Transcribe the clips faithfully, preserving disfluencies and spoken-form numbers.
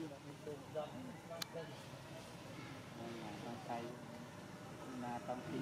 Đang tay là trong khi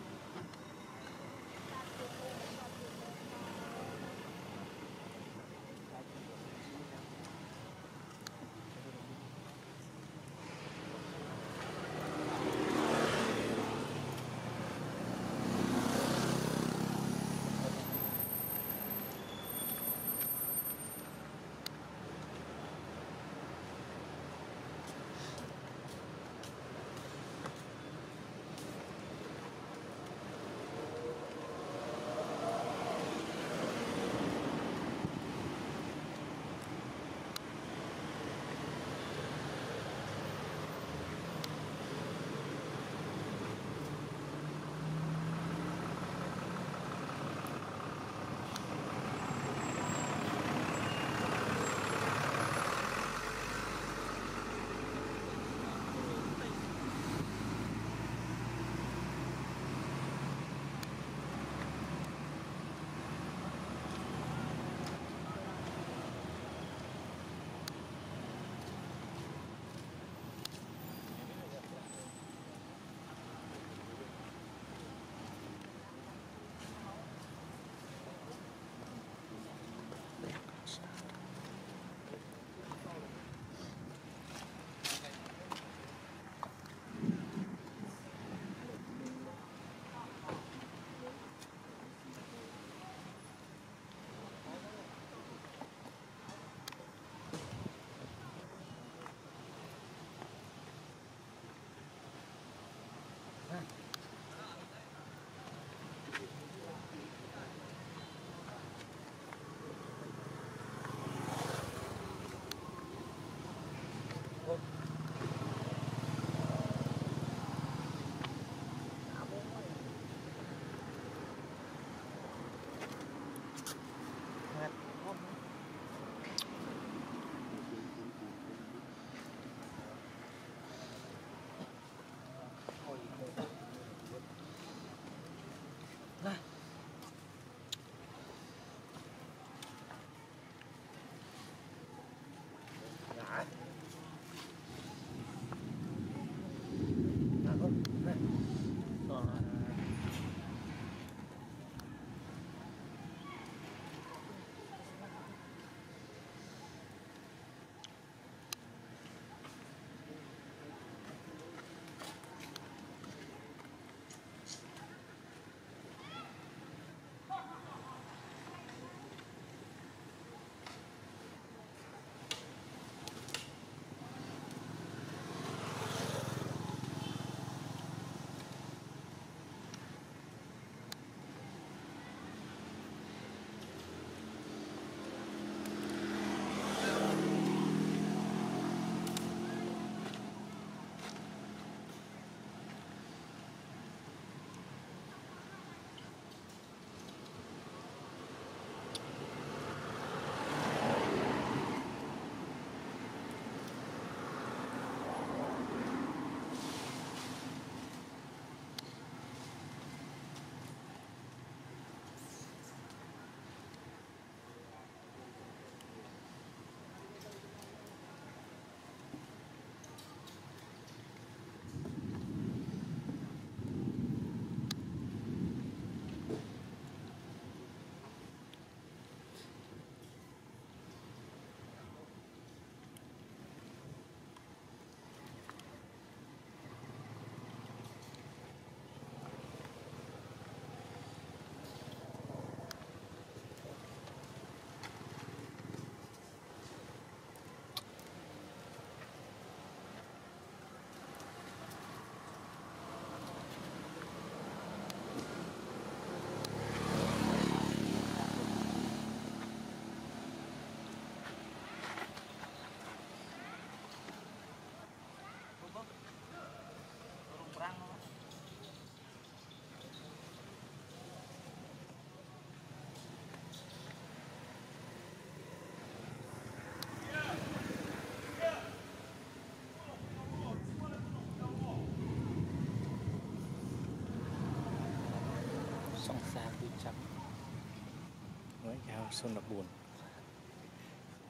song xa cứ chậm nói chào xuân là buồn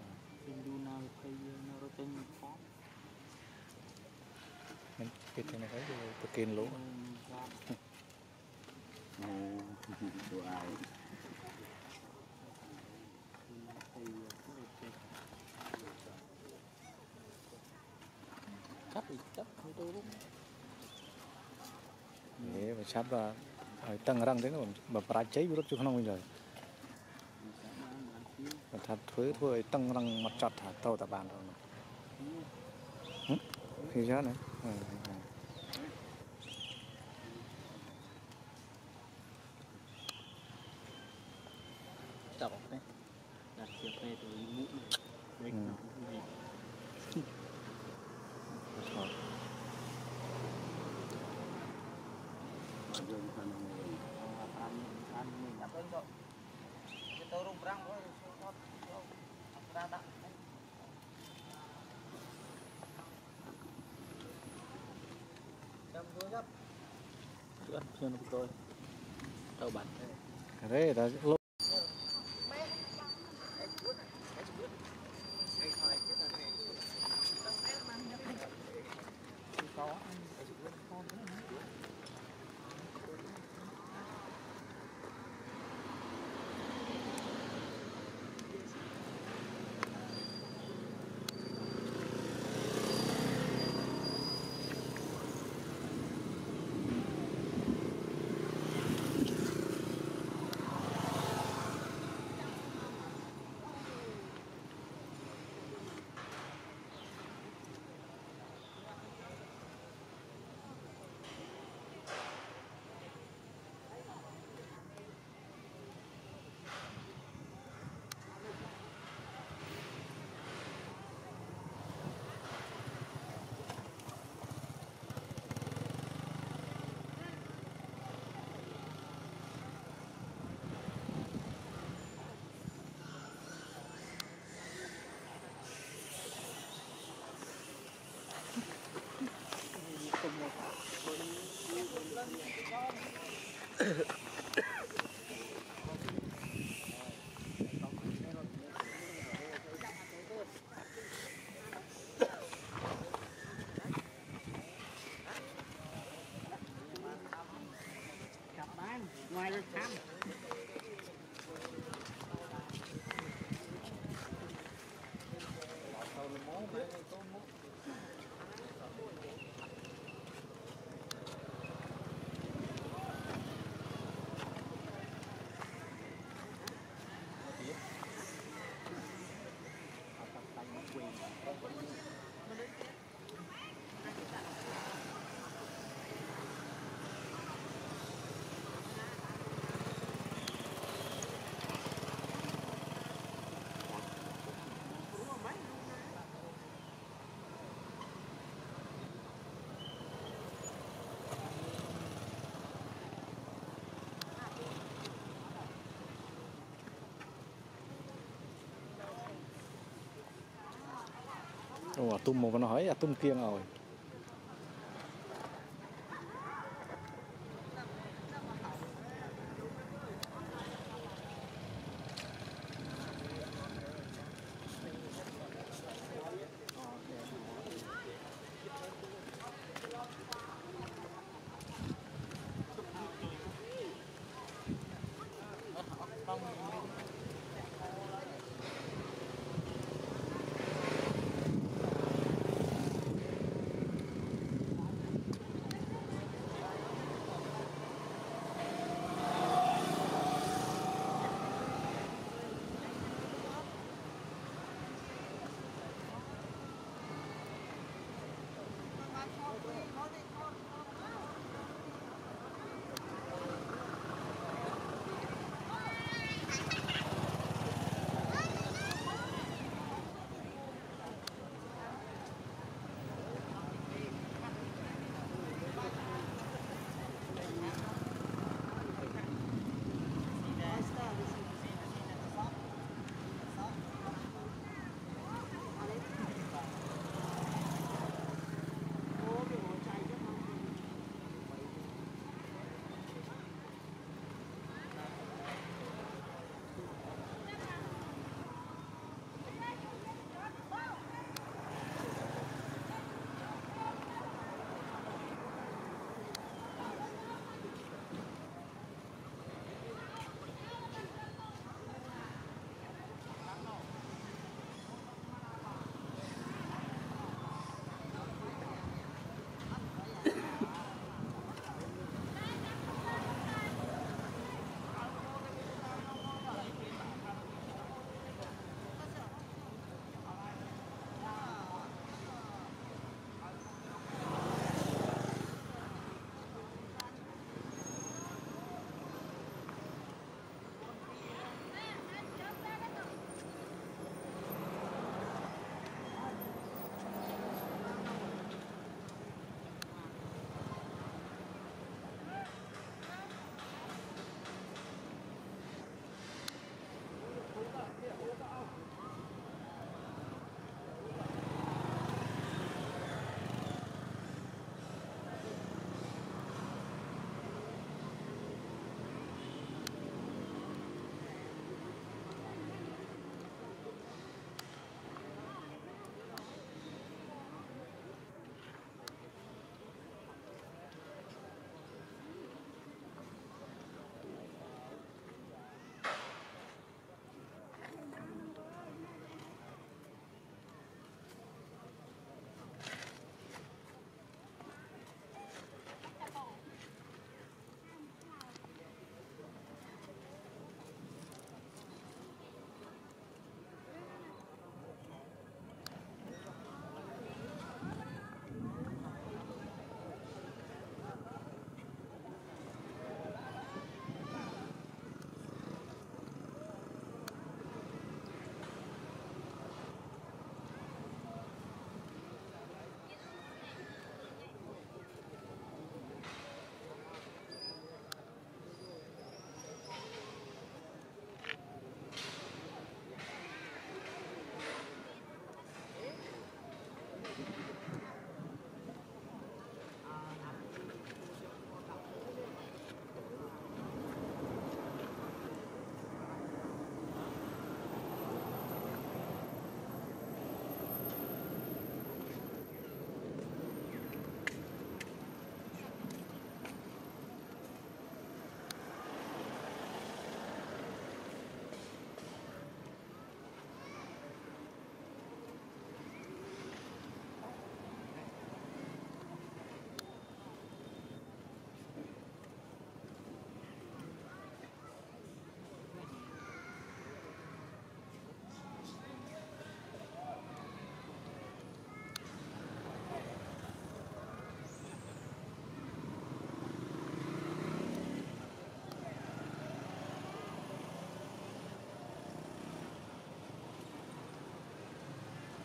Hình đu nào thì nó rồi tên khó mình cái thế này thấy tôi kiên lỗ của ai cắt thì cắt không tôi lúc thế mà sắp là tăng răng thế nó mà bà cháy rất chứ không bây giờ mà thật thuế thôi tăng răng mặt chặt thả tàu tập bàn rồi khi giá này đọc đấy đặt chiếc về từ mũ này nó gì ăn ăn mình nhắm lên rồi tôi rung răng thôi ra đặt chưa chưa được rồi đâu bắn đấy là lỗ có cặp bán ngoài rồi thăm Ủa tùm một nó hỏi à tùm kia rồi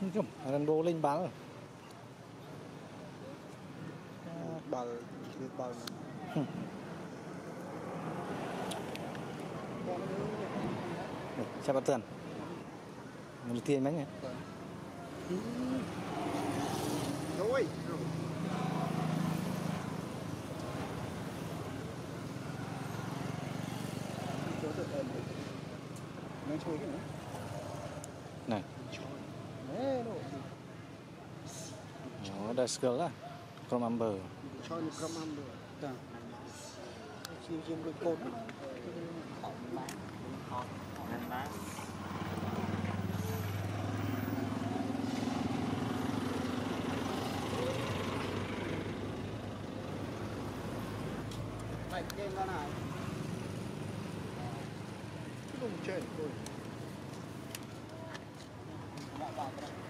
Không, lần bố lên bán rồi. Bal, dia bal. Siapa tuan? Multiin mấy nhỉ? Rồi. Nó chui cái nữa. Này. Nè, nó. Oh, ada skill lah. From Amber. Cho nó cầm ăn được. Ta. Chiêu chiêu đôi cột. Ăn bán. Mày trên con này. Cái đồng chơi thôi. Bạn bạn cái này.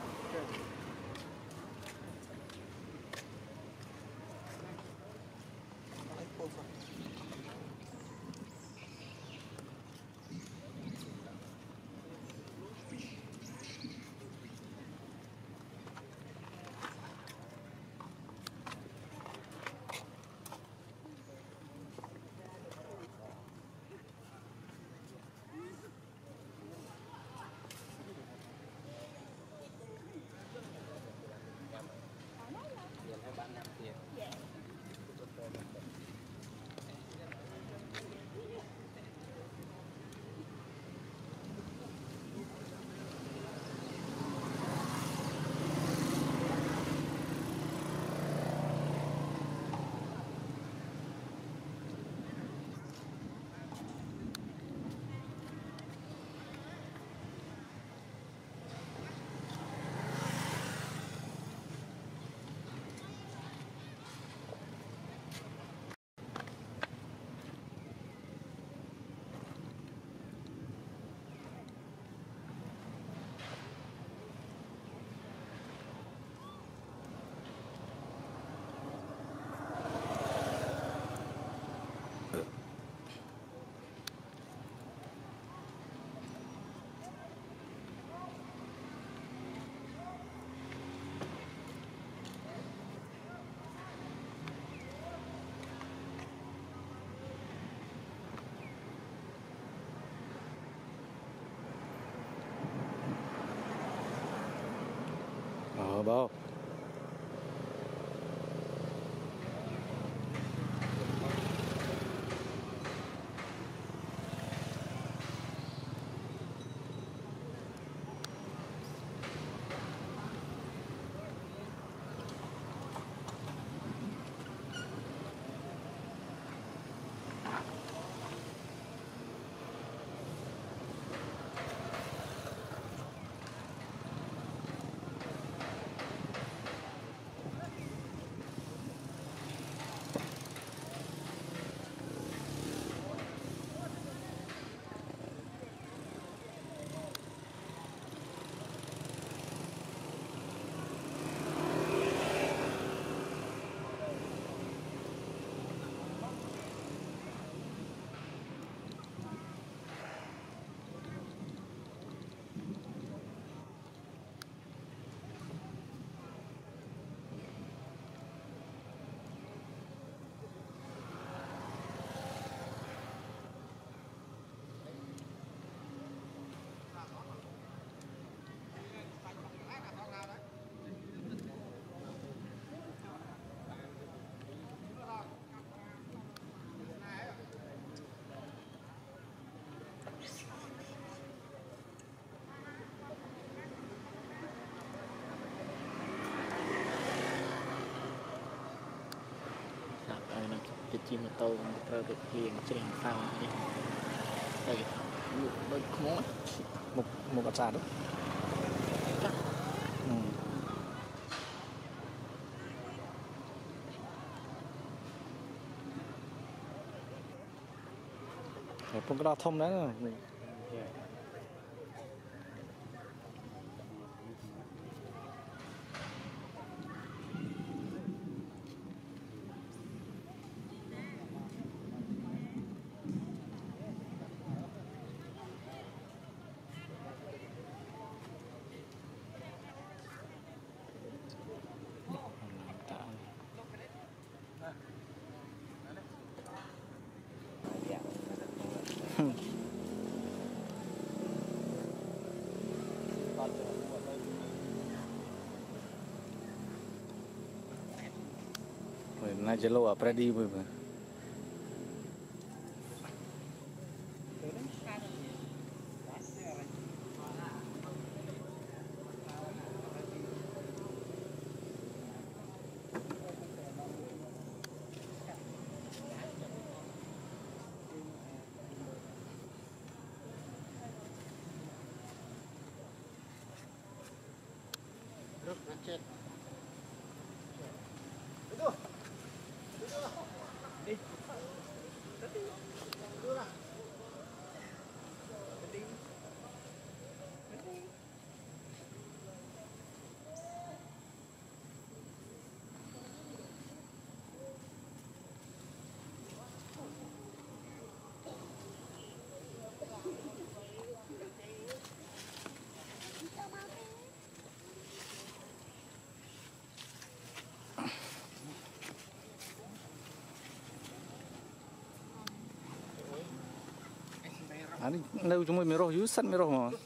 Tiền hay bạn nạp tiền? Ờ, bao. Cái chim mô tô rồi được liền trên phao đi. Đây, đôi khốn á. Một một cặp sàn đó. Chắc. Ừ. Để con cái đo thông đấy rồi. Nah jelo apa di bu? Rất là chết. Ani nâu chúng mình roh yusan mi roh mà.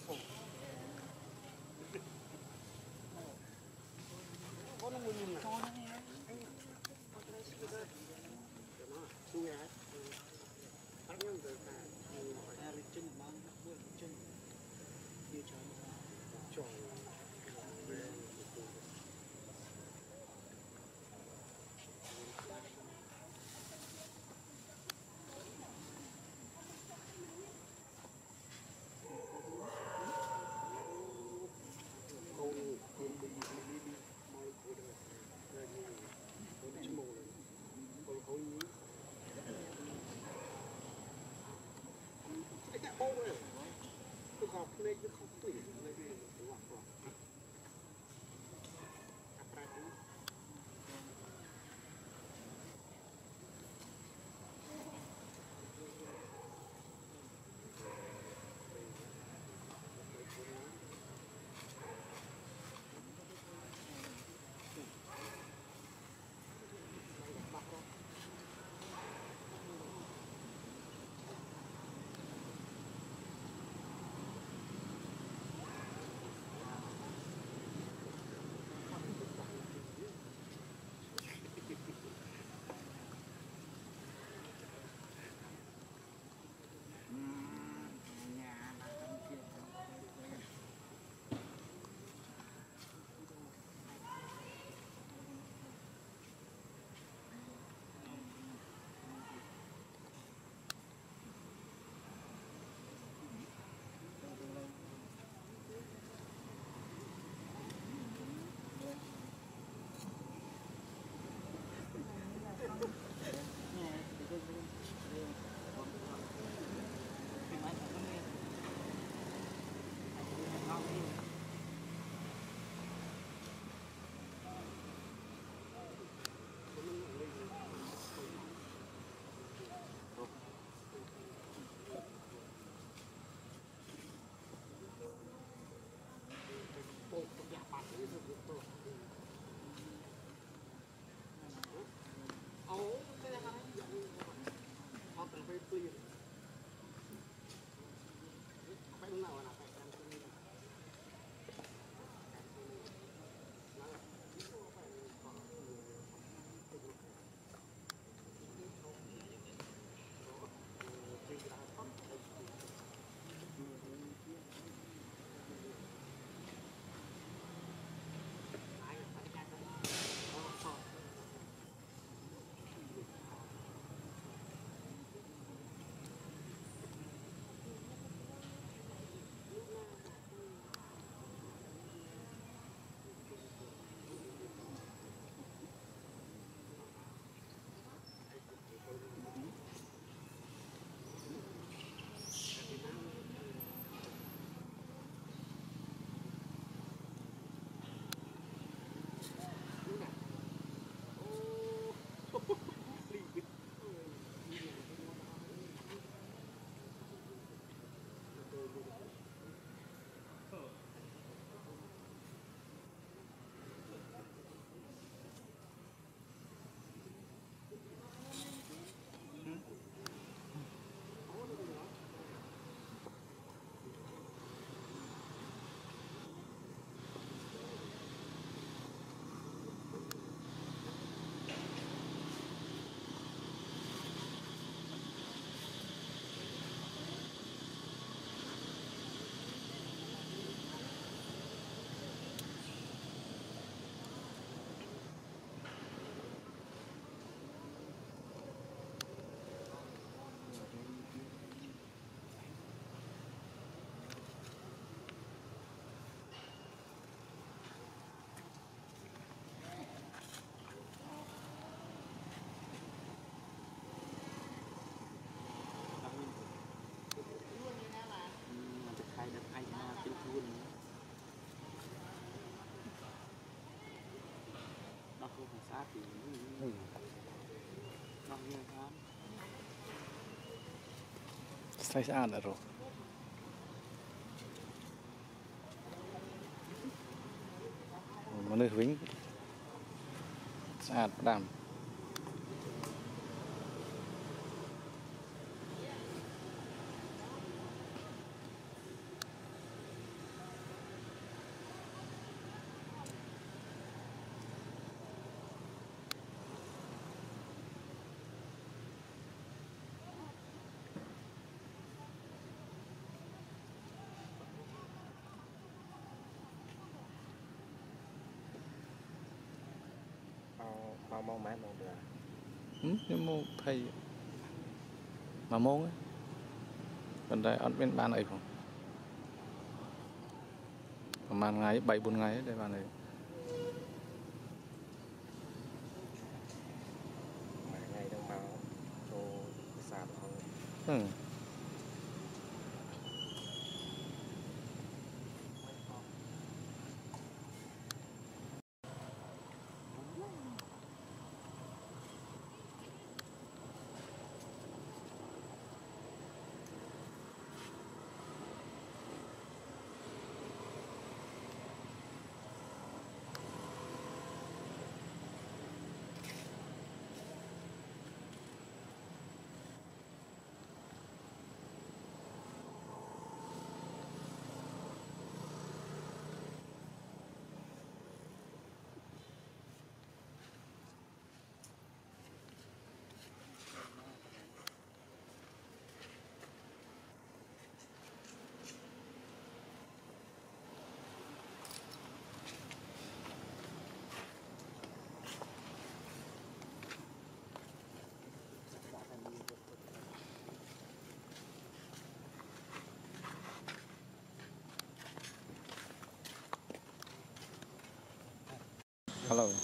trên thôn nó không phải sát thì Ừ. nó như thế Sai sát đã rồi. Mà nơi vĩnh sát đàm. bao bao mong mát mong được Ừ, nhưng mà thầy mà môn ấy. Còn đây ăn bên ban ấy không?ประมาณngày bảy bốn ngày để ban này. mà ngày đông bao cho sạp không Ừ. Hello.